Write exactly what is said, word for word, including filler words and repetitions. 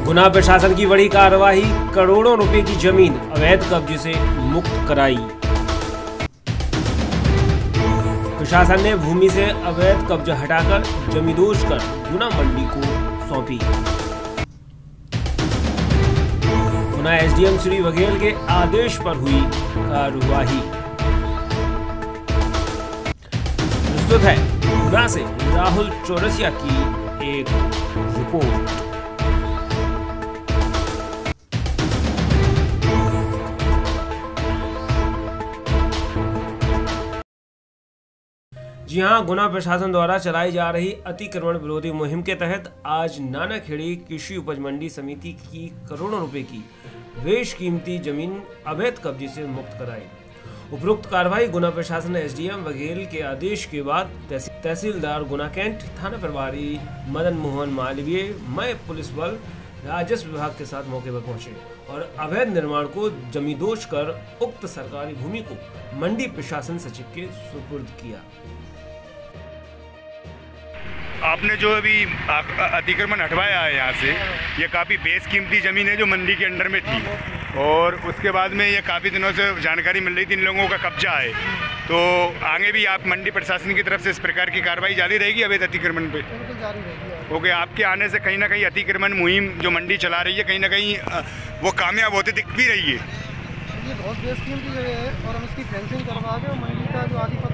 गुना प्रशासन की बड़ी कार्रवाई, करोड़ों रुपए की जमीन अवैध कब्जे से मुक्त कराई। प्रशासन ने भूमि से अवैध कब्जा हटाकर जमींदोज कर गुना मंडी को सौंपी। गुना एसडीएम श्री बघेल के आदेश पर हुई कार्रवाई। प्रस्तुत है गुना से राहुल चौरसिया की एक रिपोर्ट। जी हां, गुना प्रशासन द्वारा चलाई जा रही अतिक्रमण विरोधी मुहिम के तहत आज नानाखेड़ी कृषि उपज मंडी समिति की करोड़ों रुपए की बेशकीमती जमीन अवैध कब्जे से मुक्त कराई। उपरोक्त कार्रवाई गुना प्रशासन एसडीएम बघेल के आदेश के बाद तहसीलदार गुना कैंट, थाना प्रभारी मदन मोहन मालवीय, मय पुलिस बल, राजस्व विभाग के साथ मौके पर पहुंचे और अवैध निर्माण को जमींदोज कर उक्त सरकारी भूमि को मंडी प्रशासन सचिव के सुपुर्द किया। आपने जो अभी अतिक्रमण हटवाया है यहाँ से, ये काफ़ी बेशकीमती ज़मीन है जो मंडी के अंडर में थी और उसके बाद में ये काफ़ी दिनों से जानकारी मिल रही थी इन लोगों का कब्जा है। तो आगे भी आप मंडी प्रशासन की तरफ से इस प्रकार की कार्रवाई जारी रहेगी अवैध अतिक्रमण पे? ओके, आपके आने से कहीं ना कहीं अतिक्रमण मुहिम जो मंडी चला रही है कहीं ना कहीं वो कामयाब होती दिख भी रही है। ये बहुत बेशकीमती जगह है और हम इसकी फेंसिंग करवा के मंडी का जो आदि